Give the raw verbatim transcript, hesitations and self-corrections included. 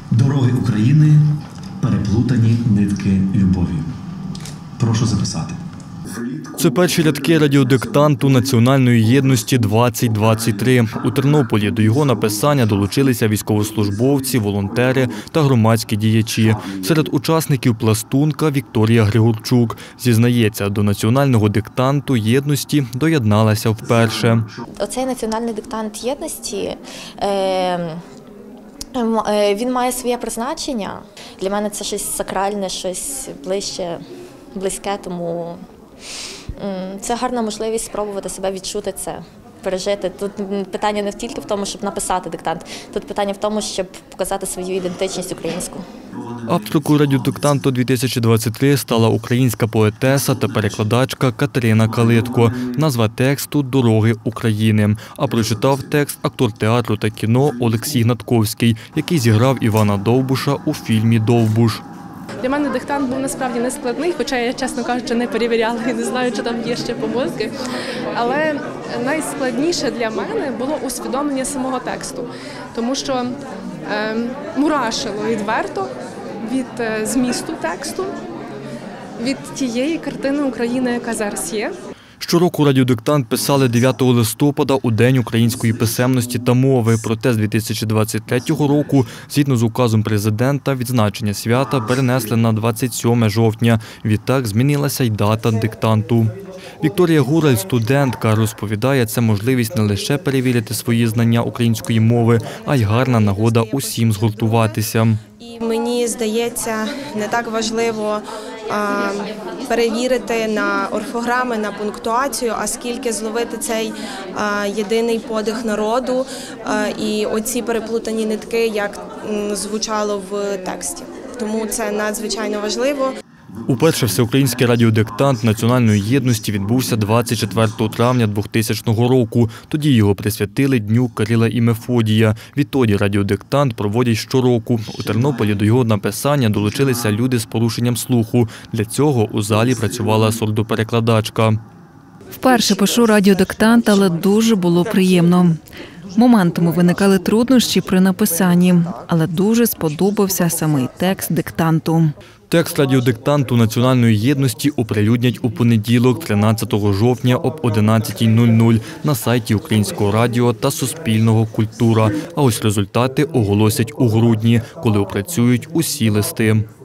Дороги України – переплутані нитки любові. Прошу записати. Це перші рядки радіодиктанту Національної єдності двадцять двадцять три. У Тернополі до його написання долучилися військовослужбовці, волонтери та громадські діячі. Серед учасників пластунка Вікторія Григорчук. Зізнається, до національного диктанту єдності доєдналася вперше. Оцей національний диктант єдності, він має своє призначення. Для мене це щось сакральне, щось ближче, близьке, тому це гарна можливість спробувати себе відчути це, пережити. Тут питання не тільки в тому, щоб написати диктант, тут питання в тому, щоб показати свою ідентичність українську. Авторкою радіодиктанту дві тисячі двадцять три стала українська поетеса та перекладачка Катерина Калитко. Назва тексту «Дороги України». А прочитав текст актор театру та кіно Олексій Гнатковський, який зіграв Івана Довбуша у фільмі «Довбуш». Для мене диктант був насправді не складний, хоча я, чесно кажучи, не перевіряла і не знаю, чи там є ще помилки. Але найскладніше для мене було усвідомлення самого тексту, тому що е, мурашило відверто від е, змісту тексту, від тієї картини України, яка зараз є. Щороку радіодиктант писали дев'ятого листопада у День української писемності та мови. Проте з дві тисячі двадцять третього року, згідно з указом президента, відзначення свята перенесли на двадцять сьоме жовтня. Відтак змінилася й дата диктанту. Вікторія Гураль, студентка, розповідає, це можливість не лише перевірити свої знання української мови, а й гарна нагода усім згуртуватися. І мені здається, не так важливо а, перевірити на орфограми, на пунктуацію, а скільки зловити цей а, єдиний подих народу а, і оці переплутані нитки, як м, звучало в тексті. Тому це надзвичайно важливо. Уперше всеукраїнський радіодиктант Національної єдності відбувся двадцять четвертого травня двохтисячного року. Тоді його присвятили Дню Кирила і Мефодія. Відтоді радіодиктант проводять щороку. У Тернополі до його написання долучилися люди з порушенням слуху. Для цього у залі працювала сурдоперекладачка. Вперше пишу радіодиктант, але дуже було приємно. Моментами виникали труднощі при написанні, але дуже сподобався самий текст диктанту. Текст радіодиктанту Національної єдності оприлюднять у понеділок, тринадцятого жовтня об одинадцятій нуль нуль на сайті Українського радіо та Суспільного «Культура». А ось результати оголосять у грудні, коли опрацюють усі листи.